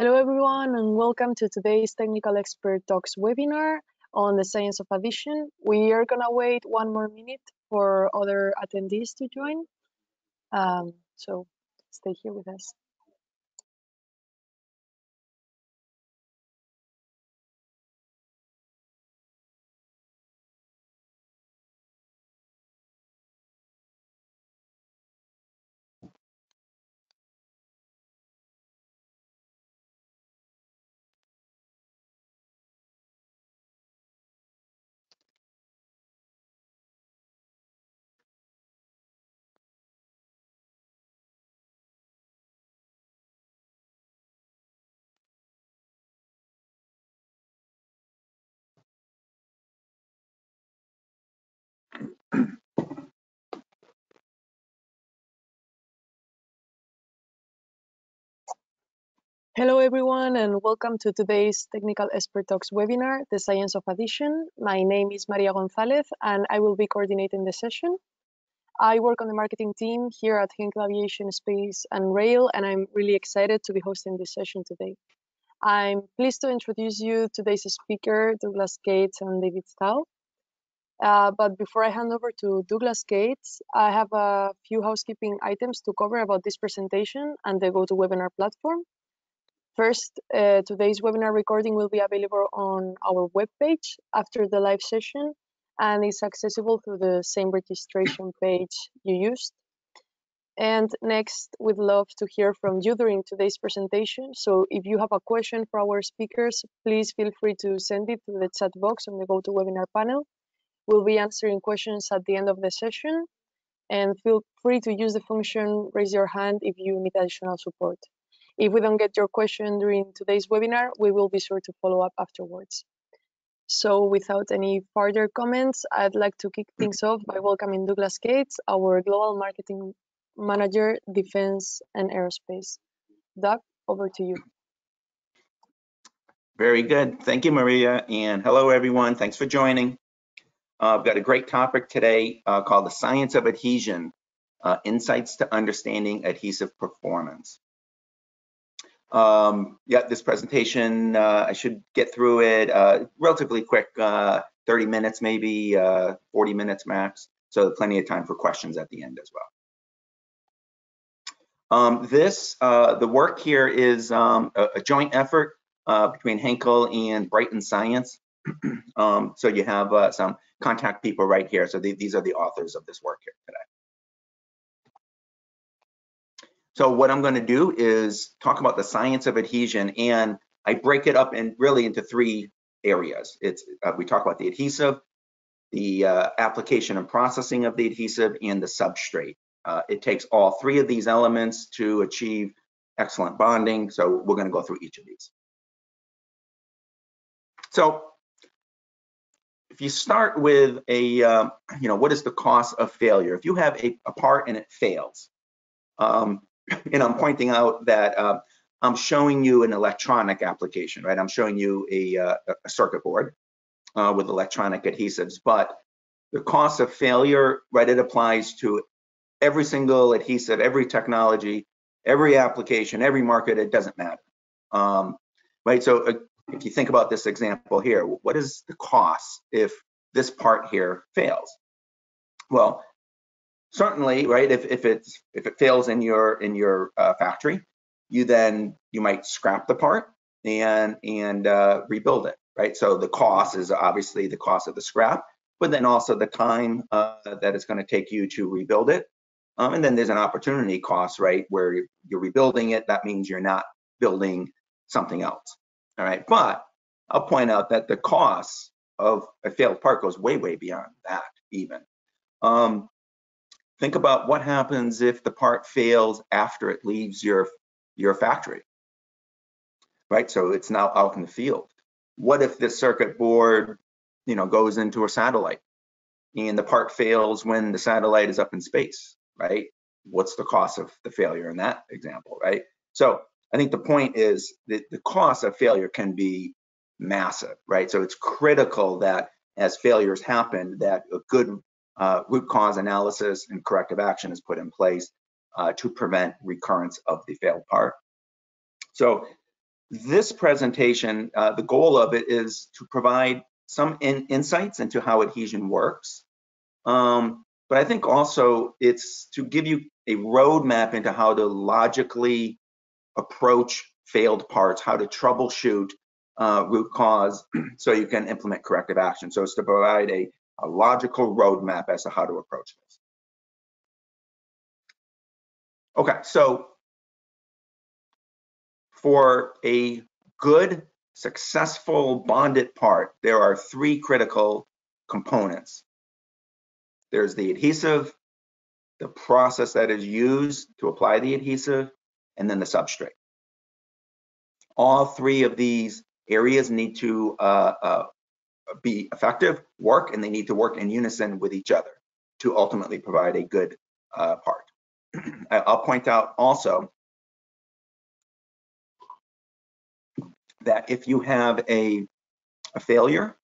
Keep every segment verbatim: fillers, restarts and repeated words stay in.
Hello everyone and welcome to today's Technical Expert Talks webinar on the science of adhesion. We are gonna wait one more minute for other attendees to join. Um, so stay here with us. Hello everyone and welcome to today's Technical Expert Talks webinar, The Science of Adhesion. My name is Maria Gonzalez and I will be coordinating the session. I work on the marketing team here at Henkel Aviation, Space and Rail, and I'm really excited to be hosting this session today. I'm pleased to introduce you today's speaker, Douglas Katze and David Stahl. Uh, but before I hand over to Douglas Katze, I have a few housekeeping items to cover about this presentation and the GoToWebinar platform. First, uh, today's webinar recording will be available on our webpage after the live session, and is accessible through the same registration page you used. And next, we'd love to hear from you during today's presentation. So if you have a question for our speakers, please feel free to send it to the chat box on the GoToWebinar panel. We'll be answering questions at the end of the session, and feel free to use the function raise your hand if you need additional support. If we don't get your question during today's webinar, we will be sure to follow up afterwards. So without any further comments, I'd like to kick things off by welcoming Douglas Katze, our Global Marketing Manager, Defense and Aerospace. Doug, over to you. Very good. Thank you, Maria. And hello, everyone. Thanks for joining. Uh, I've got a great topic today uh, called The Science of Adhesion, uh, Insights to Understanding Adhesive Performance. Um, yeah, this presentation, uh, I should get through it uh, relatively quick, uh, thirty minutes, maybe uh, forty minutes max. So plenty of time for questions at the end as well. Um, this, uh, the work here is um, a, a joint effort uh, between Henkel and Brighton Science. um, so you have uh, some contact people right here. So they, these are the authors of this work here today. So what I'm going to do is talk about the science of adhesion, and I break it up in really into three areas. It's uh, we talk about the adhesive, the uh, application and processing of the adhesive, and the substrate. Uh, it takes all three of these elements to achieve excellent bonding. So we're going to go through each of these. So if you start with a, um, you know, what is the cost of failure? If you have a, a part and it fails, um, and I'm pointing out that uh, I'm showing you an electronic application, right? I'm showing you a, uh, a circuit board uh, with electronic adhesives, but the cost of failure, right, it applies to every single adhesive, every technology, every application, every market. It doesn't matter, um, right? So uh, if you think about this example here, what is the cost if this part here fails? Well, certainly, right, if, if it's if it fails in your in your uh, factory, you then you might scrap the part and and uh, rebuild it, right? So the cost is obviously the cost of the scrap, but then also the time uh, that it's going to take you to rebuild it. Um, and then there's an opportunity cost, right, where you're rebuilding it. That means you're not building something else, all right? But I'll point out that the cost of a failed part goes way, way beyond that even. Um, Think about what happens if the part fails after it leaves your, your factory, right? So it's now out in the field. What if this circuit board, you know, goes into a satellite and the part fails when the satellite is up in space, right? What's the cost of the failure in that example, right? So I think the point is that the cost of failure can be massive, right? So it's critical that as failures happen, that a good uh, root cause analysis and corrective action is put in place uh, to prevent recurrence of the failed part. So this presentation, uh, the goal of it is to provide some in insights into how adhesion works. Um, but I think also it's to give you a roadmap into how to logically approach failed parts, how to troubleshoot uh, root cause so you can implement corrective action. So it's to provide a, a logical roadmap as to how to approach this. Okay, so for a good, successful bonded part, there are three critical components. There's the adhesive, the process that is used to apply the adhesive, and then the substrate. All three of these areas need to uh, uh, be effective, work, and they need to work in unison with each other to ultimately provide a good uh, part. I'll point out also that if you have a, a failure,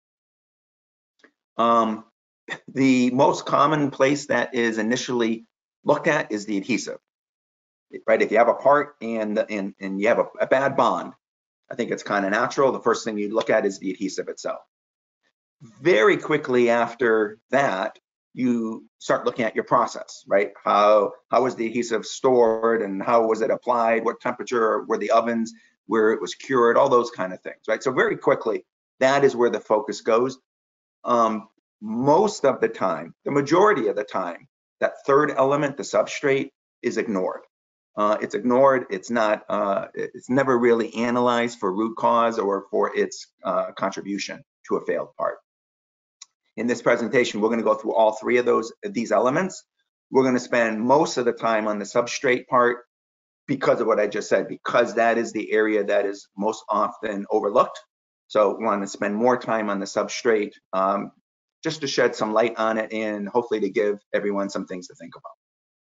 um, the most common place that is initially looked at is the adhesive, right? If you have a part and, and, and you have a, a bad bond, I think it's kind of natural. The first thing you look at is the adhesive itself. Very quickly after that, you start looking at your process, right? How, how was the adhesive stored and how was it applied? What temperature were the ovens where it was cured? All those kind of things, right? So very quickly, that is where the focus goes. Um, most of the time, the majority of the time, that third element, the substrate, is ignored. Uh, it's ignored. It's not. Uh, it's never really analyzed for root cause or for its uh, contribution to a failed part. In this presentation, we're going to go through all three of those these elements. We're going to spend most of the time on the substrate part because of what I just said, because that is the area that is most often overlooked. So we want to spend more time on the substrate um, just to shed some light on it and hopefully to give everyone some things to think about.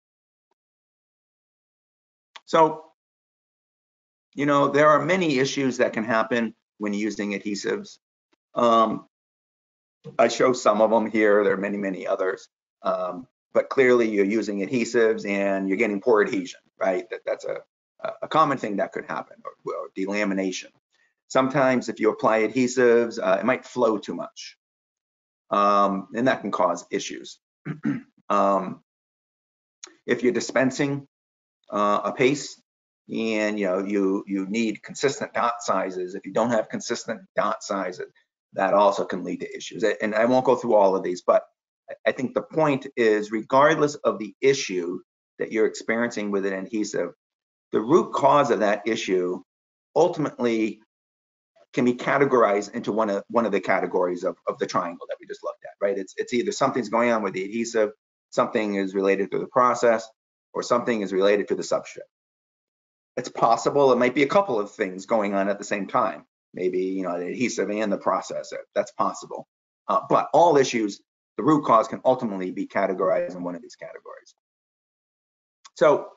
So, you know, there are many issues that can happen when using adhesives. Um, I show some of them here. There are many, many others. Um, but clearly you're using adhesives and you're getting poor adhesion, right? That, that's a, a common thing that could happen, or, or delamination. Sometimes if you apply adhesives, uh, it might flow too much. Um, and that can cause issues. um, if you're dispensing uh, a paste and you know you you need consistent dot sizes, if you don't have consistent dot sizes, that also can lead to issues. And I won't go through all of these, but I think the point is, regardless of the issue that you're experiencing with an adhesive, the root cause of that issue ultimately can be categorized into one of one of the categories of, of the triangle that we just looked at, right? It's it's either something's going on with the adhesive, something is related to the process, or something is related to the substrate. It's possible it might be a couple of things going on at the same time. Maybe you know the adhesive and the process. That's possible. Uh, but all issues, the root cause can ultimately be categorized in one of these categories. So,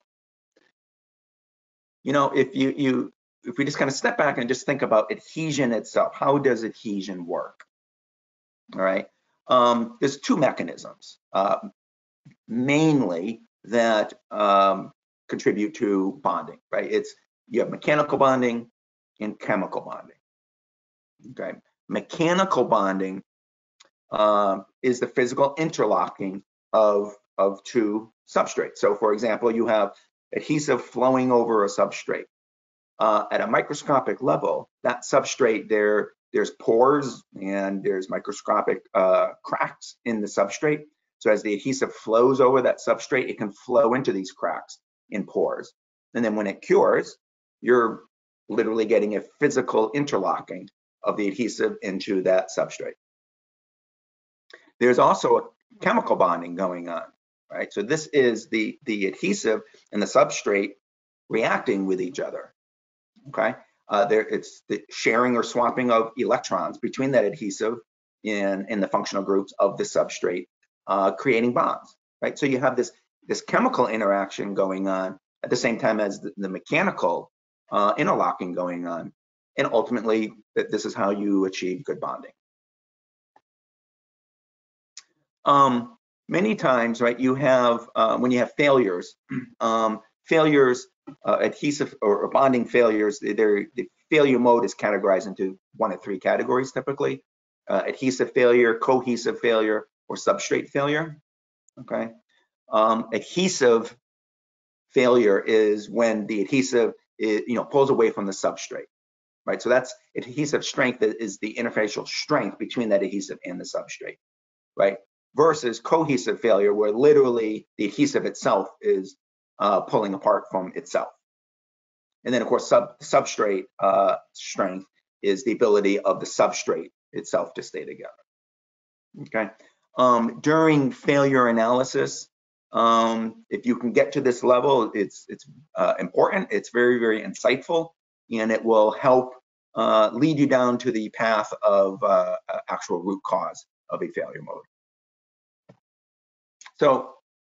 you know, if you you if we just kind of step back and just think about adhesion itself, how does adhesion work? All right, um, there's two mechanisms uh, mainly that um, contribute to bonding, right? It's you have mechanical bonding and chemical bonding. Okay, mechanical bonding um, is the physical interlocking of of two substrates. So, for example, you have adhesive flowing over a substrate. Uh, at a microscopic level, that substrate, there, there's pores and there's microscopic uh, cracks in the substrate. So as the adhesive flows over that substrate, it can flow into these cracks in pores. And then when it cures, you're literally getting a physical interlocking of the adhesive into that substrate. There's also a chemical bonding going on, right? So this is the, the adhesive and the substrate reacting with each other. Okay, uh, there it's the sharing or swapping of electrons between that adhesive in, in the functional groups of the substrate, uh, creating bonds, right? So you have this, this chemical interaction going on at the same time as the, the mechanical uh, interlocking going on. And ultimately, this is how you achieve good bonding. Um, many times, right, you have, uh, when you have failures, um, failures, uh, adhesive or bonding failures, they're, they failure mode is categorized into one of three categories typically: uh, adhesive failure, cohesive failure, or substrate failure. Okay, um, adhesive failure is when the adhesive is, you know, pulls away from the substrate, right? So that's adhesive strength is the interfacial strength between that adhesive and the substrate, right? Versus cohesive failure, where literally the adhesive itself is uh, pulling apart from itself. And then, of course, sub, substrate uh, strength is the ability of the substrate itself to stay together. Okay. Um, during failure analysis, um, if you can get to this level, it's it's uh, important. It's very, very insightful, and it will help uh, lead you down to the path of uh, actual root cause of a failure mode. So,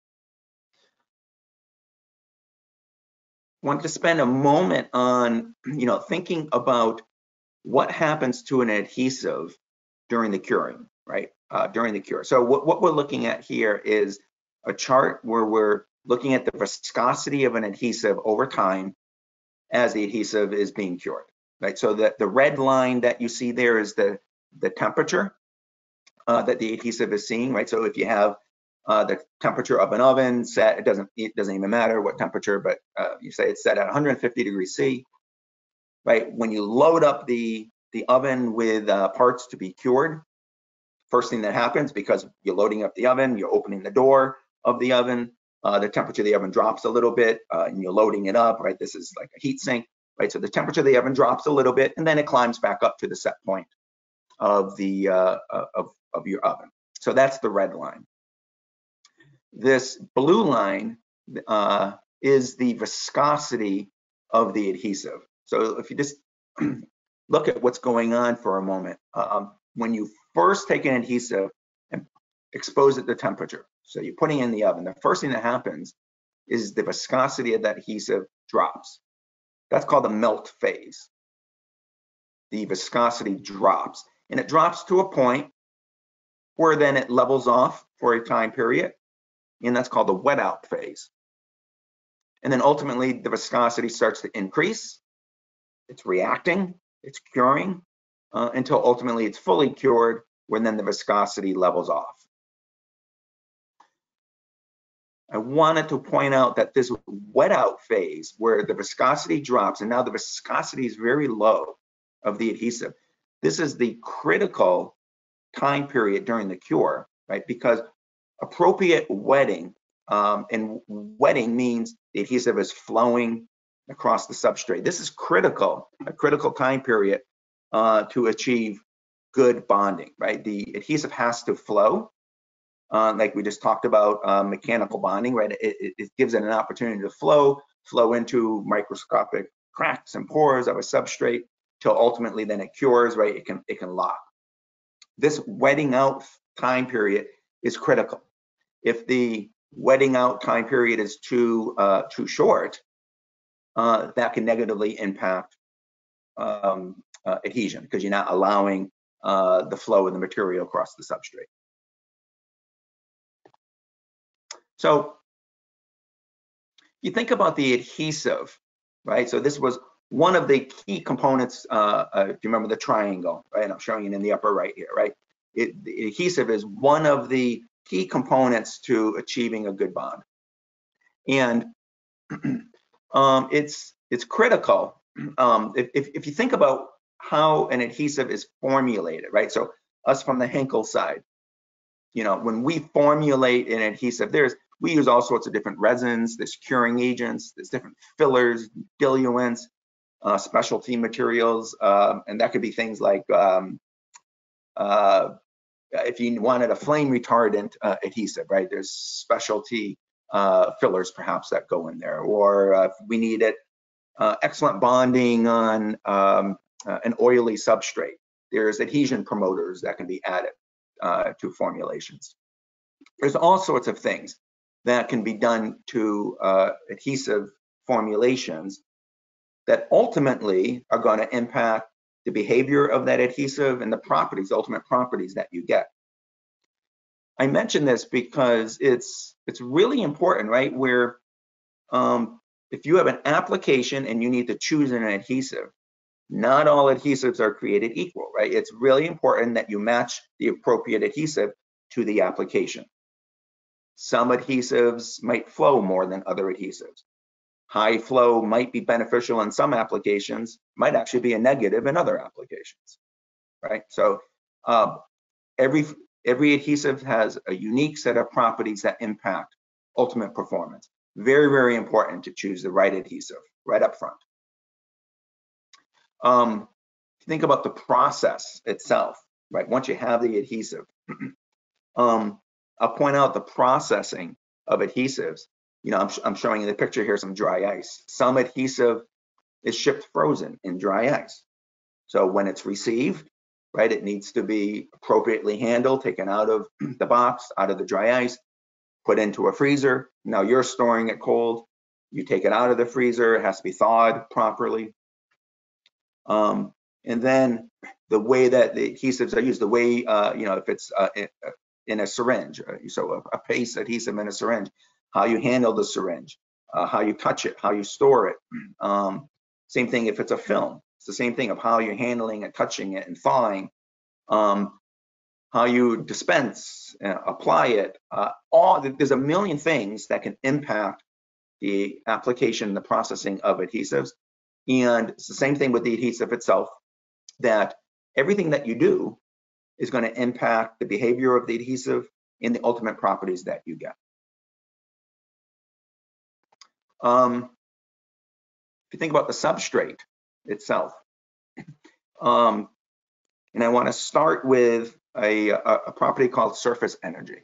I want to spend a moment on, you know, thinking about what happens to an adhesive during the curing, right? Uh, during the cure. So what, what we're looking at here is a chart where we're looking at the viscosity of an adhesive over time as the adhesive is being cured, right? So that the red line that you see there is the, the temperature uh, that the adhesive is seeing, right? So if you have uh, the temperature of an oven set, it doesn't, it doesn't even matter what temperature, but uh, you say it's set at one hundred fifty degrees C, right? When you load up the, the oven with uh, parts to be cured, first thing that happens, because you're loading up the oven, you're opening the door of the oven, uh, the temperature of the oven drops a little bit, uh, and you're loading it up, right? This is like a heat sink, right? So the temperature of the oven drops a little bit, and then it climbs back up to the set point of the uh, of, of your oven. So that's the red line. This blue line uh, is the viscosity of the adhesive. So if you just look at what's going on for a moment, um, when you first take an adhesive and expose it to temperature, so you're putting it in the oven, the first thing that happens is the viscosity of that adhesive drops. That's called the melt phase. The viscosity drops, and it drops to a point where then it levels off for a time period, and that's called the wet out phase. And then ultimately the viscosity starts to increase, it's reacting, it's curing, uh, until ultimately it's fully cured, when then the viscosity levels off. I wanted to point out that this wet out phase, where the viscosity drops and now the viscosity is very low of the adhesive, this is the critical time period during the cure, right? Because appropriate wetting, um, and wetting means the adhesive is flowing across the substrate. This is critical, a critical time period uh, to achieve good bonding, right? The adhesive has to flow, uh, like we just talked about uh, mechanical bonding, right? It, it, it gives it an opportunity to flow, flow into microscopic cracks and pores of a substrate till ultimately then it cures, right? It can, it can lock. This wetting out time period is critical. If the wetting out time period is too uh, too short, uh, that can negatively impact um, uh, adhesion, because you're not allowing uh, the flow of the material across the substrate. So you think about the adhesive, right? So this was one of the key components. Uh, uh, if you remember the triangle, right? I'm showing it in the upper right here, right? It, the adhesive is one of the key components to achieving a good bond, and um, it's it's critical. Um, if, if you think about how an adhesive is formulated, right? So us from the Henkel side, you know, when we formulate an adhesive, there's we use all sorts of different resins, there's curing agents, there's different fillers, diluents, uh, specialty materials, um, and that could be things like um, uh, if you wanted a flame retardant uh, adhesive, right? There's specialty uh, fillers perhaps that go in there, or uh, if we needed uh, excellent bonding on um, uh, an oily substrate, there's adhesion promoters that can be added uh, to formulations. There's all sorts of things that can be done to uh, adhesive formulations that ultimately are going to impact the behavior of that adhesive and the properties, ultimate properties that you get. I mention this because it's it's really important, right? Where um, if you have an application and you need to choose an adhesive, Not all adhesives are created equal, right? It's really important that you match the appropriate adhesive to the application. Some adhesives might flow more than other adhesives. High flow might be beneficial in some applications, might actually be a negative in other applications, right? So uh, every, every adhesive has a unique set of properties that impact ultimate performance. Very, very important to choose the right adhesive right up front. Um, think about the process itself, right? Once you have the adhesive, um, I'll point out the processing of adhesives. You know, I'm, I'm showing you the picture here, some dry ice. Some adhesive is shipped frozen in dry ice. So when it's received, right, it needs to be appropriately handled, taken out of the box, out of the dry ice, put into a freezer. Now you're storing it cold. You take it out of the freezer, it has to be thawed properly. Um, and then the way that the adhesives are used, the way, uh, you know, if it's uh, in a syringe, so a, a paste adhesive in a syringe, how you handle the syringe, uh, how you touch it, how you store it. Um, same thing if it's a film. It's the same thing of how you're handling and touching it and thawing, um, how you dispense, uh, apply it. Uh, all there's a million things that can impact the application, the processing of adhesives. And it's the same thing with the adhesive itself, that everything that you do is going to impact the behavior of the adhesive and the ultimate properties that you get. Um, if you think about the substrate itself, um, and I want to start with a, a, a property called surface energy.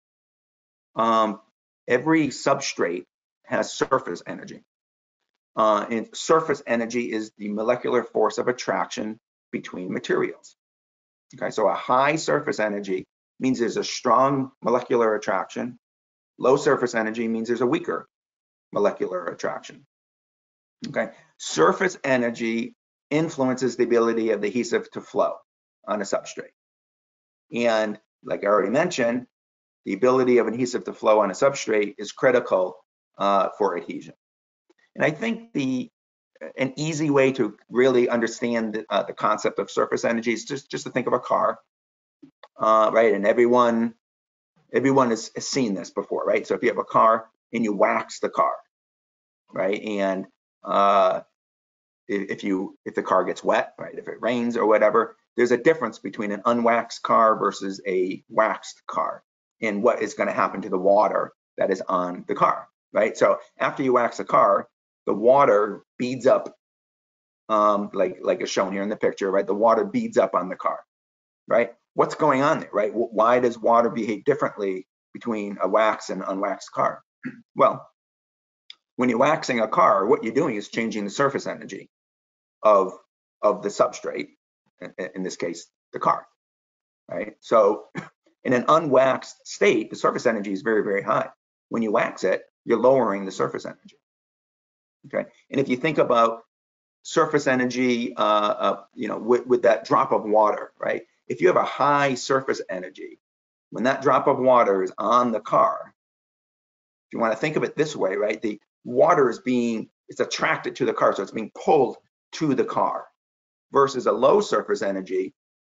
Um, every substrate has surface energy. Uh, and surface energy is the molecular force of attraction between materials. Okay, so a high surface energy means there's a strong molecular attraction. Low surface energy means there's a weaker molecular attraction. Okay, surface energy influences the ability of the adhesive to flow on a substrate. And like I already mentioned, the ability of an adhesive to flow on a substrate is critical uh, for adhesion. And I think the an easy way to really understand the, uh, the concept of surface energy is just, just to think of a car, uh, right? And everyone, everyone has, has seen this before, right? So if you have a car and you wax the car, right? And uh, if, if you if the car gets wet, right? If it rains or whatever, there's a difference between an unwaxed car versus a waxed car, and what is going to happen to the water that is on the car, right? So after you wax a car, the water beads up, um, like like is shown here in the picture, right? The water beads up on the car, right? What's going on there, right? Why does water behave differently between a waxed and unwaxed car? Well, when you're waxing a car, what you're doing is changing the surface energy of of the substrate, in this case, the car, right? So in an unwaxed state, the surface energy is very, very high. When you wax it, you're lowering the surface energy, okay? And if you think about surface energy, uh, uh, you know, with, with that drop of water, right? If you have a high surface energy, when that drop of water is on the car, if you want to think of it this way, right? The water is being, it's attracted to the car, so it's being pulled to the car, versus a low surface energy,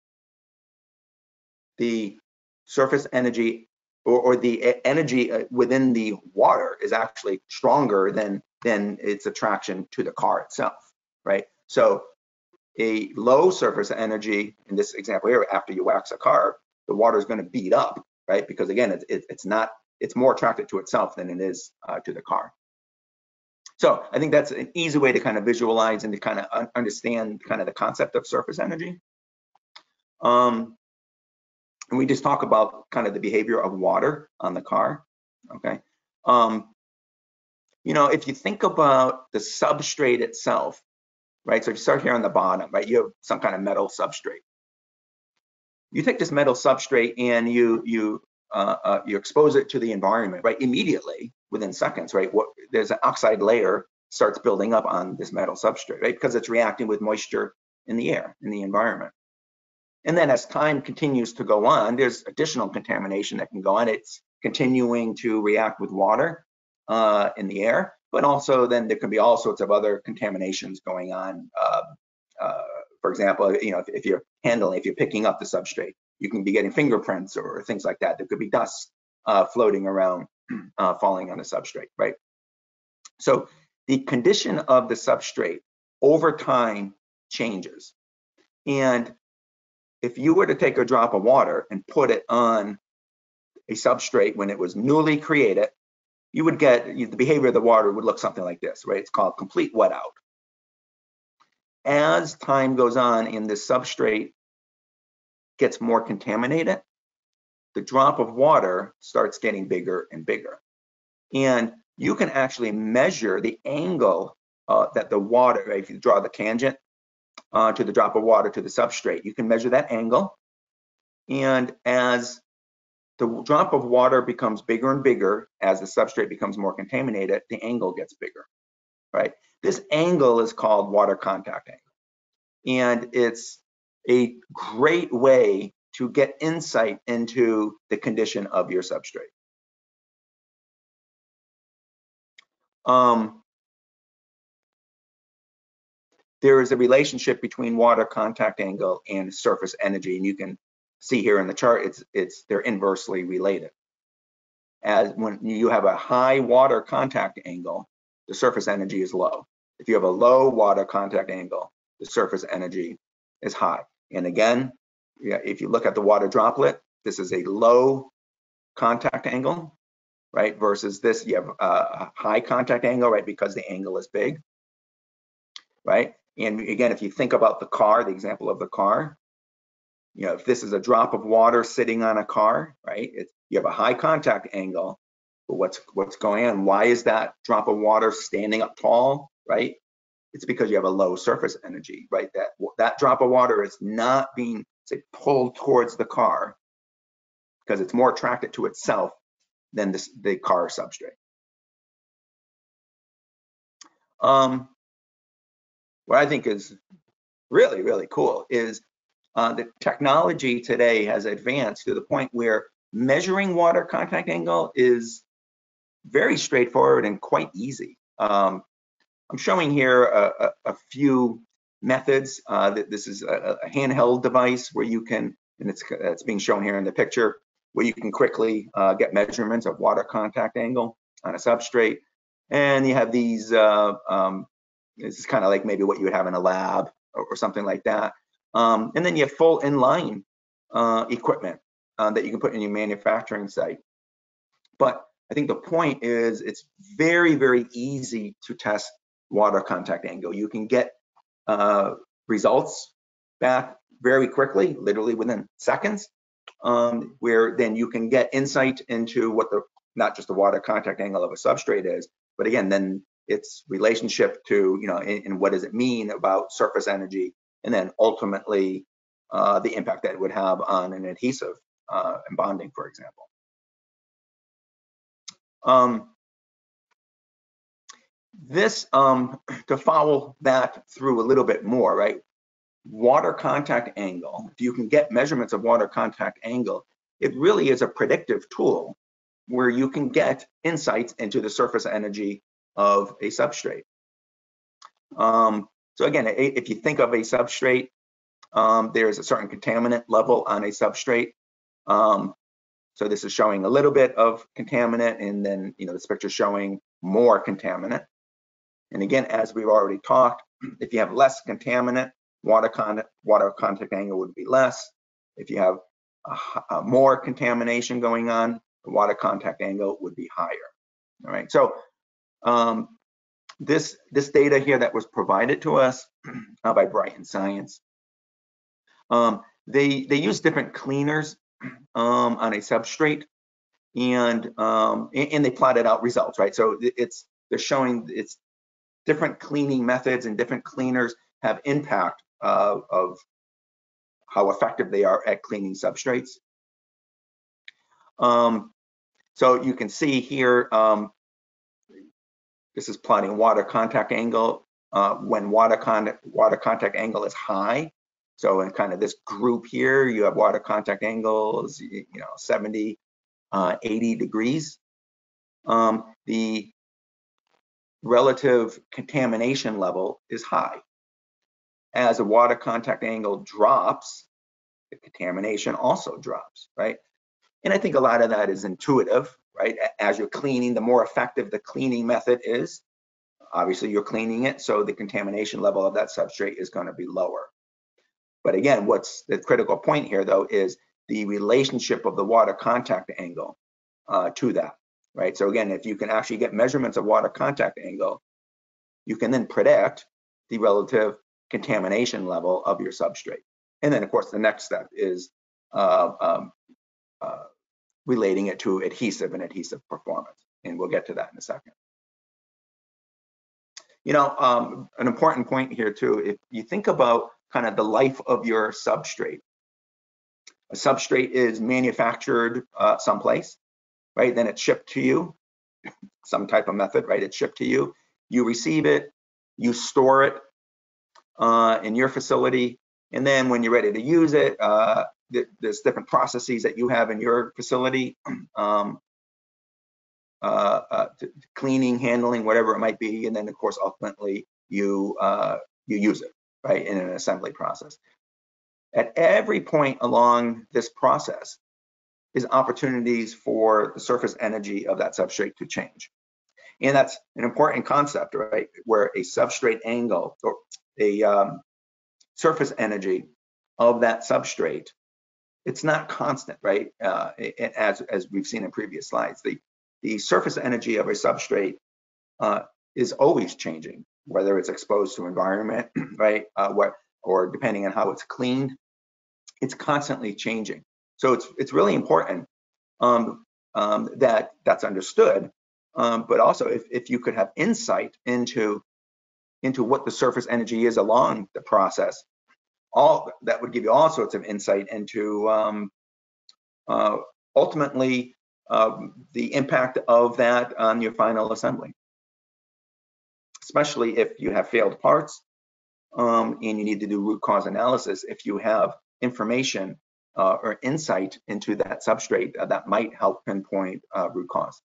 the surface energy or, or the energy within the water is actually stronger than, than its attraction to the car itself, right? So a low surface energy, in this example here, after you wax a car, the water is going to beat up, right? Because again, it, it, it's not, it's more attracted to itself than it is uh, to the car. So I think that's an easy way to kind of visualize and to kind of understand kind of the concept of surface energy. Um, and we just talk about kind of the behavior of water on the car, okay? Um, you know, if you think about the substrate itself, right? So if you start here on the bottom, right, you have some kind of metal substrate. You take this metal substrate and you you uh, uh, you expose it to the environment, right? Immediately, within seconds, right? What there's an oxide layer starts building up on this metal substrate, right? Because it's reacting with moisture in the air, in the environment. And then as time continues to go on, there's additional contamination that can go on. It's continuing to react with water uh, in the air, but also then there can be all sorts of other contaminations going on uh, uh, for example, you know, if, if you're handling, if you're picking up the substrate, you can be getting fingerprints or things like that. There could be dust uh, floating around, uh, falling on the substrate, right? So the condition of the substrate over time changes. And if you were to take a drop of water and put it on a substrate when it was newly created, you would get, the behavior of the water would look something like this, right? It's called complete wet out. As time goes on and the substrate gets more contaminated, the drop of water starts getting bigger and bigger. And you can actually measure the angle uh, that the water, right, if you draw the tangent uh, to the drop of water to the substrate, you can measure that angle. And as the drop of water becomes bigger and bigger, as the substrate becomes more contaminated, the angle gets bigger, right? This angle is called water contact angle. And it's a great way to get insight into the condition of your substrate. Um, there is a relationship between water contact angle and surface energy, and you can see here in the chart, it's, it's they're inversely related. As when you have a high water contact angle, the surface energy is low. If you have a low water contact angle, the surface energy is high. And again, yeah, if you look at the water droplet, this is a low contact angle, right? Versus this, you have a high contact angle, right? Because the angle is big, right? And again, if you think about the car, the example of the car, you know, if this is a drop of water sitting on a car, right? It's, you have a high contact angle, but what's what's going on? Why is that drop of water standing up tall, right? It's because you have a low surface energy, right? That that drop of water is not being, say, pulled towards the car because it's more attracted to itself than this, the car substrate. Um, what I think is really, really cool is uh, the technology today has advanced to the point where measuring water contact angle is very straightforward and quite easy. Um, I'm showing here a, a, a few methods. Uh, this is a, a handheld device where you can, and it's, it's being shown here in the picture, where you can quickly uh, get measurements of water contact angle on a substrate. And you have these, uh, um, this is kind of like maybe what you would have in a lab or, or something like that. Um, and then you have full inline uh, equipment uh, that you can put in your manufacturing site. But I think the point is it's very, very easy to test water contact angle. You can get uh, results back very quickly, literally within seconds, um, where then you can get insight into what the, not just the water contact angle of a substrate is, but again, then its relationship to, you know, and, and what does it mean about surface energy, and then ultimately uh, the impact that it would have on an adhesive uh, and bonding, for example. Um, this, um, to follow that through a little bit more, right? Water contact angle, if you can get measurements of water contact angle, it really is a predictive tool where you can get insights into the surface energy of a substrate. Um, so again, if you think of a substrate, um, there's a certain contaminant level on a substrate. Um, so this is showing a little bit of contaminant, and then, you know, this picture showing more contaminant. And again, as we've already talked, if you have less contaminant, water, con water contact angle would be less. If you have a, a more contamination going on, the water contact angle would be higher. All right, so um, this, this data here that was provided to us uh, by Brighton Science, um, they, they use different cleaners um, on a substrate, and, um, and they plotted out results, right? So it's, they're showing it's different cleaning methods and different cleaners have impact uh, of how effective they are at cleaning substrates. Um, so you can see here, um, this is plotting water contact angle uh, when water, con water contact angle is high. So in kind of this group here, you have water contact angles, you know, seventy, uh, eighty degrees. Um, the relative contamination level is high. as the water contact angle drops, the contamination also drops, right? And I think a lot of that is intuitive, right? As you're cleaning, the more effective the cleaning method is, obviously you're cleaning it, so the contamination level of that substrate is going to be lower. But again, what's the critical point here, though, is the relationship of the water contact angle uh, to that, right? So again, if you can actually get measurements of water contact angle, you can then predict the relative contamination level of your substrate. And then, of course, the next step is uh, um, uh, relating it to adhesive and adhesive performance. And we'll get to that in a second. You know, um, an important point here too, if you think about kind of the life of your substrate, a substrate is manufactured uh, someplace, right? Then it's shipped to you, some type of method, right? It's shipped to you, you receive it, you store it uh, in your facility, and then when you're ready to use it, uh, th there's different processes that you have in your facility, um, uh, uh, cleaning, handling, whatever it might be, and then of course ultimately you uh, you use it, right, in an assembly process. At every point along this process is opportunities for the surface energy of that substrate to change. And that's an important concept, right? Where a substrate angle or a um, surface energy of that substrate, it's not constant, right? Uh, as, as we've seen in previous slides, the, the surface energy of a substrate uh, is always changing, whether it's exposed to environment, right? Uh, what, or depending on how it's cleaned, it's constantly changing. So it's, it's really important um, um, that that's understood. Um, but also, if, if you could have insight into into what the surface energy is along the process, all that would give you all sorts of insight into um, uh, ultimately uh, the impact of that on your final assembly. Especially if you have failed parts um, and you need to do root cause analysis. If you have information uh, or insight into that substrate, uh, that might help pinpoint uh, root cause.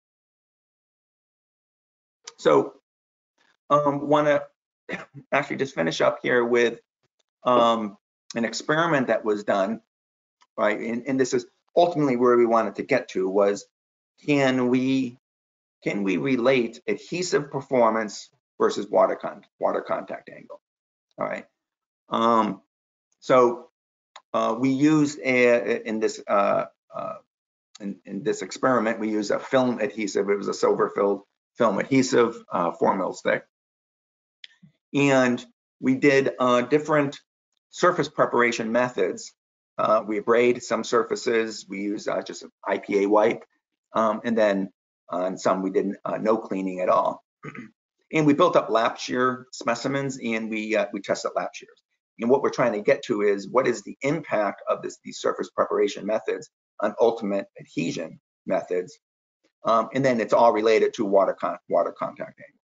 So um, want to actually just finish up here with um, an experiment that was done, right? And, and this is ultimately where we wanted to get to, was can we can we relate adhesive performance versus water con water contact angle? All right. Um, so uh, we used a, in this uh, uh, in, in this experiment, we used a film adhesive. It was a silver-filled film adhesive, uh, four mil thick. And we did uh, different surface preparation methods. Uh, we abrade some surfaces. We use uh, just an I P A wipe. Um, and then on some, we did uh, no cleaning at all. And we built up lap shear specimens, and we, uh, we tested lap shears. And what we're trying to get to is what is the impact of this, these surface preparation methods on ultimate adhesion methods. Um, and then it's all related to water, con water contact angle.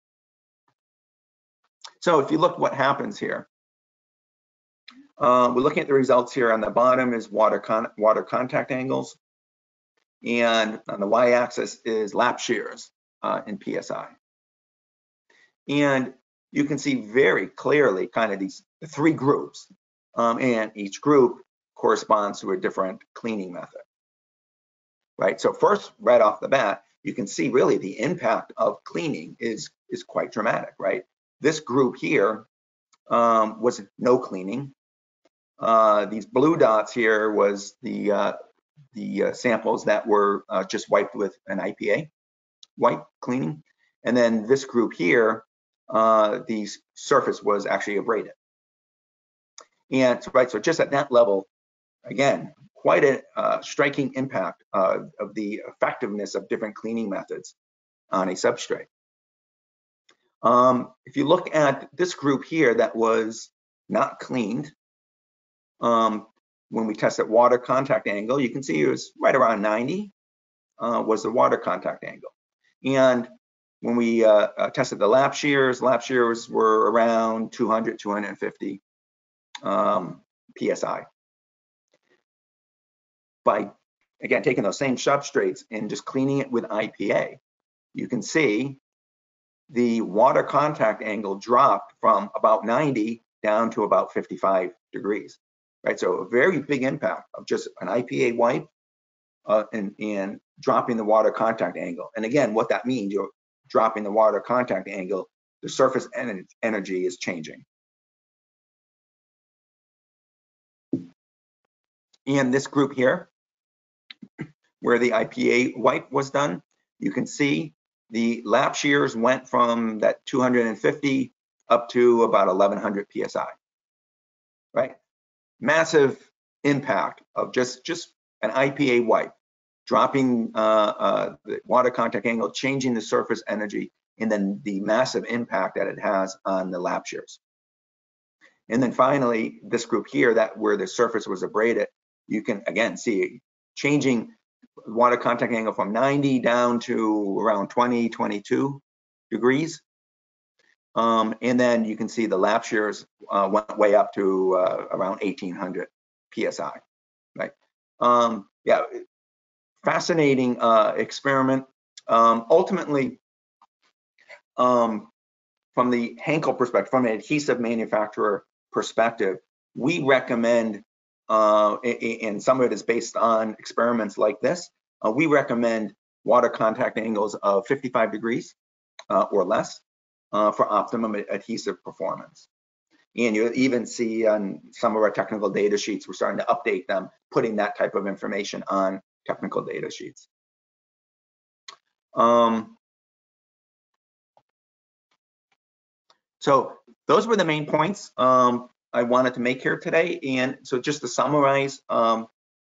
So if you look what happens here, uh, we're looking at the results here. On the bottom is water, con water contact angles, and on the y-axis is lap shears uh, in P S I. And you can see very clearly kind of these the three groups, um, and each group corresponds to a different cleaning method, right? So first, right off the bat, you can see really the impact of cleaning is, is quite dramatic, right? This group here um, was no cleaning. Uh, these blue dots here was the uh, the uh, samples that were uh, just wiped with an I P A wipe cleaning, and then this group here, uh, the surface was actually abraded. And so, right, so just at that level, again, quite a uh, striking impact uh, of the effectiveness of different cleaning methods on a substrate. Um, if you look at this group here that was not cleaned, um, when we tested water contact angle, you can see it was right around ninety uh, was the water contact angle. And when we uh, uh, tested the lap shears, lap shears were around two hundred, two hundred fifty um, P S I. By, again, taking those same substrates and just cleaning it with I P A, you can see the water contact angle dropped from about ninety down to about fifty-five degrees, right? So a very big impact of just an I P A wipe uh, and, and dropping the water contact angle. And again, what that means, you're dropping the water contact angle, the surface en energy is changing. In this group here, where the I P A wipe was done, you can see the lap shears went from that two hundred fifty up to about eleven hundred P S I, right? Massive impact of just, just an I P A wipe, dropping uh, uh, the water contact angle, changing the surface energy, and then the massive impact that it has on the lap shears. And then finally, this group here, that where the surface was abraded, you can again see changing water contact angle from ninety down to around twenty, twenty-two degrees. Um, and then you can see the lap shears uh, went way up to uh, around eighteen hundred P S I, right? Um, yeah, fascinating uh, experiment. Um, ultimately, um, from the Henkel perspective, from an adhesive manufacturer perspective, we recommend, uh, and some of it is based on experiments like this, uh, we recommend water contact angles of fifty-five degrees uh, or less uh, for optimum adhesive performance. And you even see on some of our technical data sheets, we're starting to update them, putting that type of information on technical data sheets. Um, so those were the main points um, I wanted to make here today. And so just to summarize, um,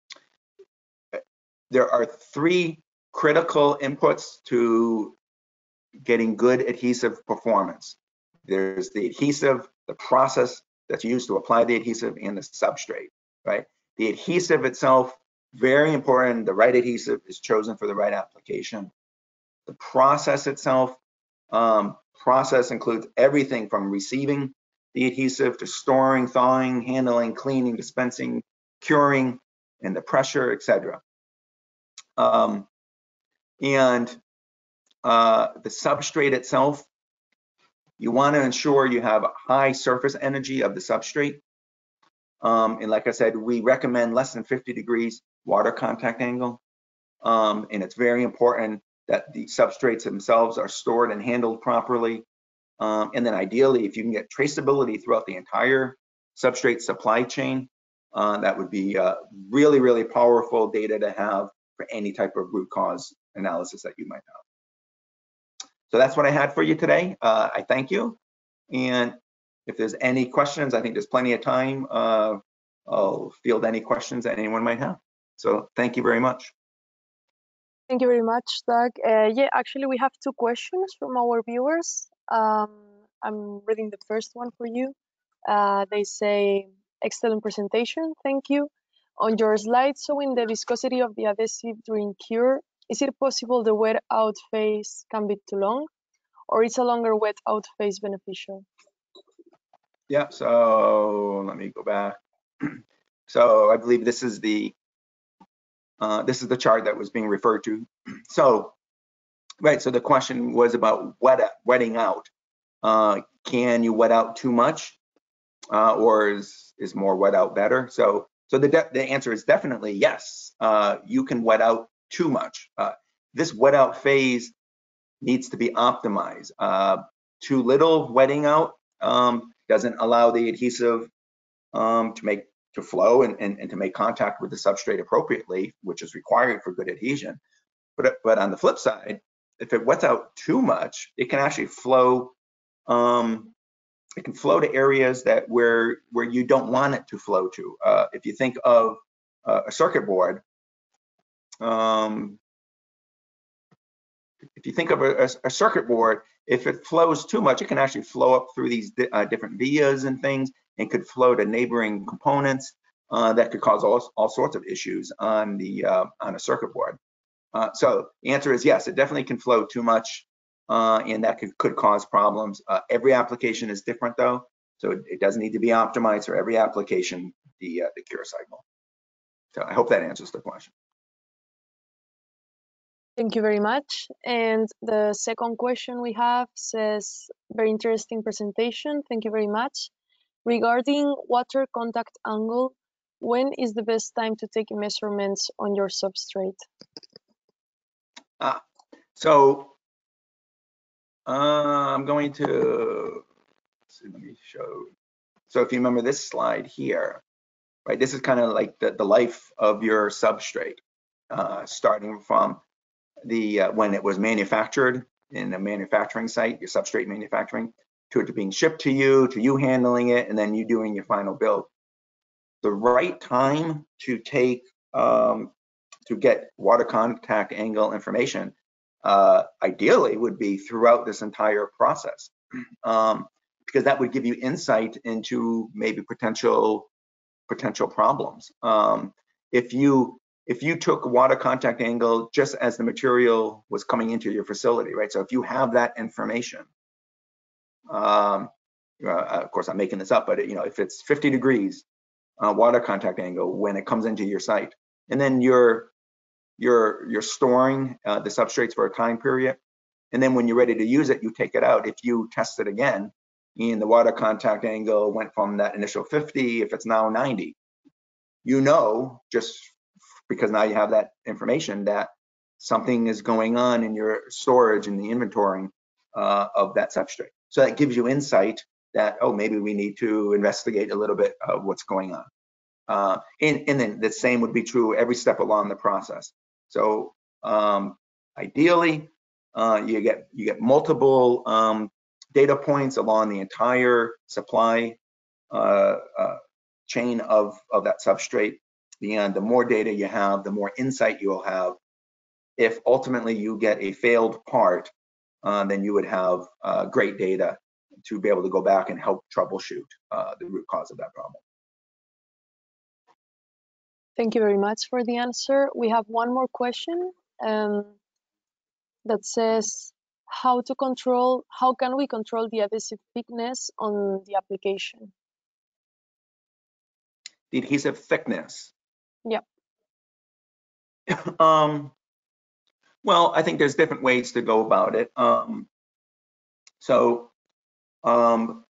there are three critical inputs to getting good adhesive performance. There's the adhesive, the process that's used to apply the adhesive, and the substrate, right? The adhesive itself, very important. The right adhesive is chosen for the right application. The process itself, um, process includes everything from receiving the adhesive to storing, thawing, handling, cleaning, dispensing, curing, and the pressure, et cetera. Um, and uh, the substrate itself, you want to ensure you have a high surface energy of the substrate. Um, and like I said, we recommend less than fifty degrees water contact angle. Um, and it's very important that the substrates themselves are stored and handled properly. Um, and then ideally, if you can get traceability throughout the entire substrate supply chain, uh, that would be uh, really, really powerful data to have for any type of root cause analysis that you might have. So that's what I had for you today. Uh, I thank you. And if there's any questions, I think there's plenty of time. Uh, I'll field any questions that anyone might have. So thank you very much. Thank you very much, Doug. Uh, yeah, actually, we have two questions from our viewers. Um, I'm reading the first one for you. Uh, they say, excellent presentation, thank you. On your slide showing the viscosity of the adhesive during cure, is it possible the wet out phase can be too long, or is a longer wet out phase beneficial? Yeah, so let me go back. So I believe this is the uh, this is the chart that was being referred to. So, right, so the question was about wet, wetting out. Uh, can you wet out too much, uh, or is is more wet out better? So, so the the answer is definitely yes. Uh, you can wet out too much. Uh, this wet out phase needs to be optimized. Uh, too little wetting out um, doesn't allow the adhesive um, to make to flow and, and, and to make contact with the substrate appropriately, which is required for good adhesion. But, but on the flip side, if it wets out too much, it can actually flow. Um, it can flow to areas that where where you don't want it to flow to. Uh, if you think of uh, a circuit board, um, if you think of a, a, circuit board, if it flows too much, it can actually flow up through these uh, different vias and things, and could flow to neighboring components uh, that could cause all, all sorts of issues on the uh, on a circuit board. Uh, so the answer is yes, it definitely can flow too much, uh, and that could, could cause problems. Uh, every application is different though, so it, it does need to be optimized for every application, the, uh, the cure cycle. So I hope that answers the question. Thank you very much. And the second question we have says, very interesting presentation. Thank you very much. Regarding water contact angle, when is the best time to take measurements on your substrate? Ah, so uh, I'm going to, see, let me show. So if you remember this slide here, right, this is kind of like the, the life of your substrate, uh, starting from the uh, when it was manufactured in a manufacturing site, your substrate manufacturing, to it being shipped to you, to you handling it, and then you doing your final build. The right time to take um, to get water contact angle information, uh, ideally, would be throughout this entire process, um, because that would give you insight into maybe potential potential problems. Um, if you if you took water contact angle just as the material was coming into your facility, right? So if you have that information, um, uh, of course I'm making this up, but you know, if it's fifty degrees uh, water contact angle when it comes into your site, and then you're you're you're storing uh, the substrates for a time period, and then when you're ready to use it, you take it out. If you test it again, and the water contact angle went from that initial fifty, if it's now ninety, you know, just because now you have that information, that something is going on in your storage and the inventorying uh, of that substrate. So that gives you insight that, oh, maybe we need to investigate a little bit of what's going on. Uh, and, and then the same would be true every step along the process. So um, ideally, uh, you get you get multiple um, data points along the entire supply uh, uh, chain of, of that substrate. And the more data you have, the more insight you'll have. If ultimately you get a failed part, uh, then you would have uh, great data to be able to go back and help troubleshoot uh, the root cause of that problem. Thank you very much for the answer. We have one more question um, that says, how to control, how can we control the adhesive thickness on the application? The adhesive thickness. Yeah. um, well, I think there's different ways to go about it. Um, so, um,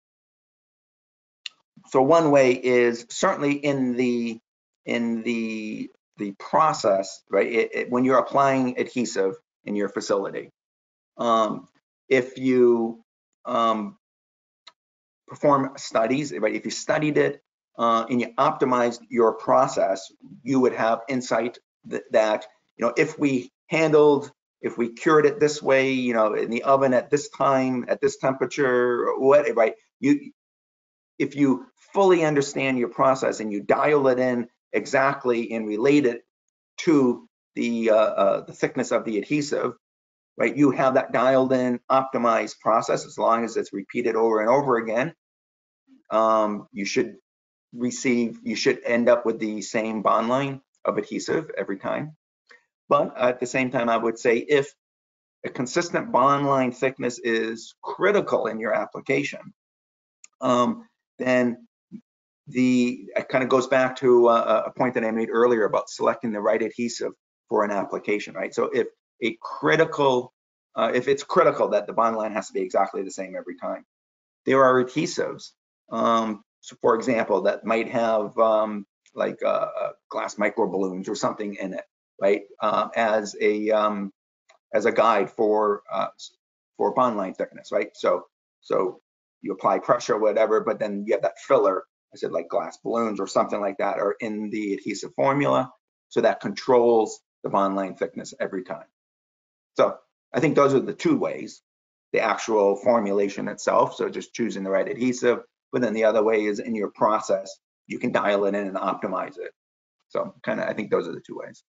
so one way is certainly in the in the the process, right? It, it, when you're applying adhesive in your facility, um, if you um, perform studies, right? If you studied it uh, and you optimized your process, you would have insight that, that you know, if we handled, if we cured it this way, you know, in the oven at this time, at this temperature, what, right? You, if you fully understand your process and you dial it in exactly and relate it to the uh, uh, the thickness of the adhesive, right? You have that dialed in, optimized process. As long as it's repeated over and over again, um, you should receive, you should end up with the same bond line of adhesive every time. But at the same time, I would say if a consistent bond line thickness is critical in your application, um, then the, it kind of goes back to a, a point that I made earlier about selecting the right adhesive for an application, right? So if a critical, uh, if it's critical that the bond line has to be exactly the same every time, there are adhesives, um, so for example, that might have um, like uh, glass micro balloons or something in it, right? Um, as a um, as a guide for uh, for bond line thickness, right? So so you apply pressure, whatever, but then you have that filler. I said like glass balloons or something like that are in the adhesive formula, so that controls the bond line thickness every time. So I think those are the two ways. The actual formulation itself, so just choosing the right adhesive, but then the other way is in your process, you can dial it in and optimize it. So kind of, I think those are the two ways.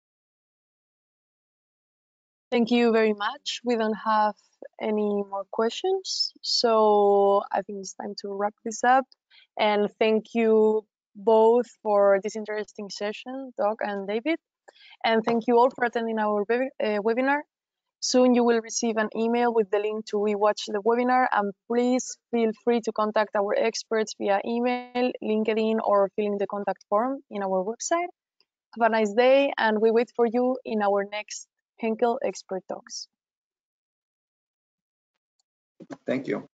Thank you very much. We don't have any more questions, so I think it's time to wrap this up. And thank you both for this interesting session, Doug and David. And thank you all for attending our web uh, webinar. Soon you will receive an email with the link to rewatch the webinar, and please feel free to contact our experts via email, LinkedIn, or filling the contact form in our website. Have a nice day, and we wait for you in our next Henkel Expert Talks. Thank you.